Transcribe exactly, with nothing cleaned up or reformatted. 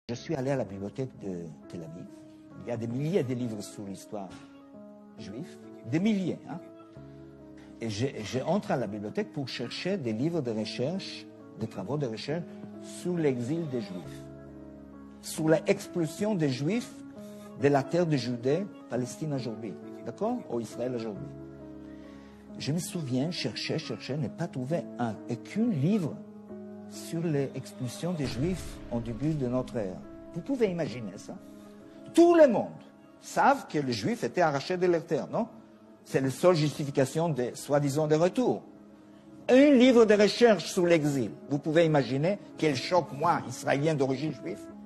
Je suis allé à la bibliothèque de Tel Aviv. Il y a des milliers de livres sur l'histoire juive, des milliers. Hein? Et j'entre à la bibliothèque pour chercher des livres de recherche, des travaux de recherche sur l'exil des Juifs, sur l'expulsion des Juifs de la terre de Judée, Palestine aujourd'hui, d'accord, ou Israël aujourd'hui. Je me souviens, chercher, chercher, ne pas trouver un, aucun livre sur l'expulsion des Juifs au début de notre ère. Vous pouvez imaginer ça? Tout le monde savent que les Juifs étaient arrachés de leur terre, non? C'est la seule justification, de, soi-disant, de retour. Un livre de recherche sur l'exil. Vous pouvez imaginer quel choc, moi, Israélien d'origine juive,